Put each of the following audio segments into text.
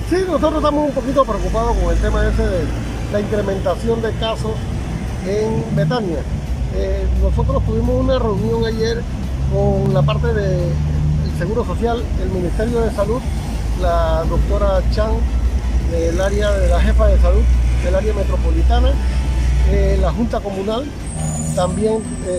Sí, nosotros estamos un poquito preocupados con el tema ese de la incrementación de casos en Betania. Nosotros tuvimos una reunión ayer con la parte del Seguro Social, el Ministerio de Salud, la doctora Chan, del área de la jefa de salud del área metropolitana, la Junta Comunal, también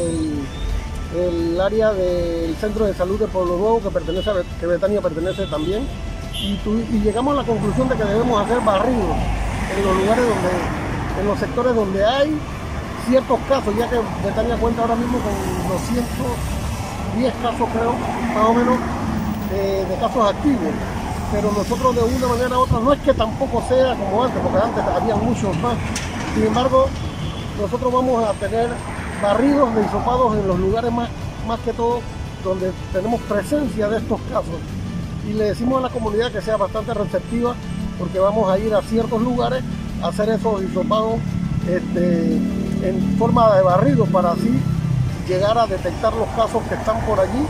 el área del Centro de Salud de Pueblo Nuevo, que Betania pertenece también, y llegamos a la conclusión de que debemos hacer barridos en los lugares en los sectores donde hay ciertos casos, ya que Betania cuenta ahora mismo con 210 casos, creo, más o menos, de casos activos. Pero nosotros de una manera u otra, no es que tampoco sea como antes, porque antes había muchos más. Sin embargo, nosotros vamos a tener barridos de hisopados en los lugares más que todo donde tenemos presencia de estos casos. Y le decimos a la comunidad que sea bastante receptiva, porque vamos a ir a ciertos lugares a hacer esos hisopados en forma de barrido, para así llegar a detectar los casos que están por allí.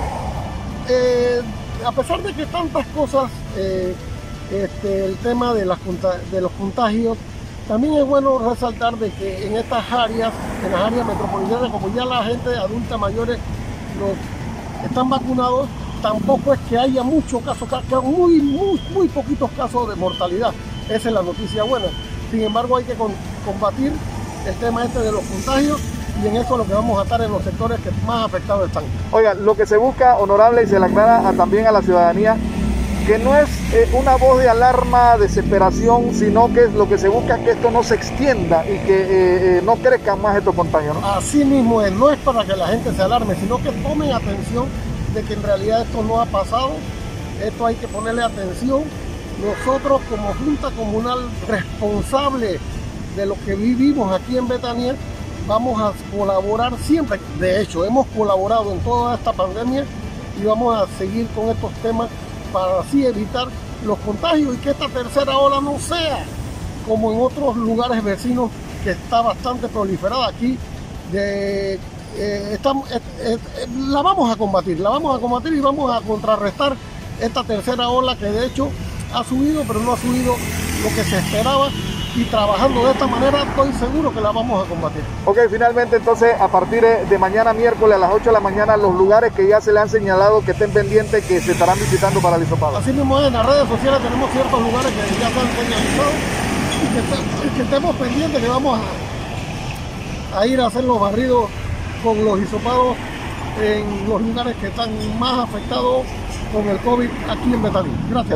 A pesar de que tantas cosas, el tema de los contagios, también es bueno resaltar de que en estas áreas, en las áreas metropolitanas, como ya la gente adulta mayores están vacunados, tampoco es que haya muchos casos, muy poquitos casos de mortalidad. Esa es la noticia buena. Sin embargo, hay que combatir el tema de los contagios, y en eso es lo que vamos a estar en los sectores que más afectados están. Oiga, lo que se busca, honorable, y se le aclara también a la ciudadanía, que no es una voz de alarma, desesperación, sino que lo que se busca es que esto no se extienda y que no crezcan más estos contagios, ¿no? Así mismo es, no es para que la gente se alarme, sino que tomen atención de que en realidad esto no ha pasado. Esto hay que ponerle atención. Nosotros, como Junta Comunal responsable de lo que vivimos aquí en Betania, vamos a colaborar siempre. De hecho, hemos colaborado en toda esta pandemia y vamos a seguir con estos temas para así evitar los contagios y que esta tercera ola no sea como en otros lugares vecinos, que está bastante proliferada. Aquí la vamos a combatir y vamos a contrarrestar esta tercera ola, que de hecho ha subido, pero no ha subido lo que se esperaba. Y trabajando de esta manera, estoy seguro que la vamos a combatir. Ok, finalmente entonces, a partir de mañana miércoles a las 8 de la mañana, los lugares que ya se le han señalado que estén pendientes, que se estarán visitando para el hisopado. Así mismo es, en las redes sociales tenemos ciertos lugares que ya están señalizados, y que estemos pendientes, que vamos a ir a hacer los barridos con los hisopados en los lugares que están más afectados con el COVID aquí en Betania. Gracias.